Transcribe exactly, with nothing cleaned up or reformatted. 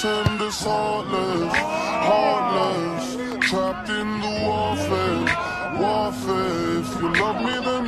and it's heartless, heartless. Trapped in the warfare, warfare. If you love me, then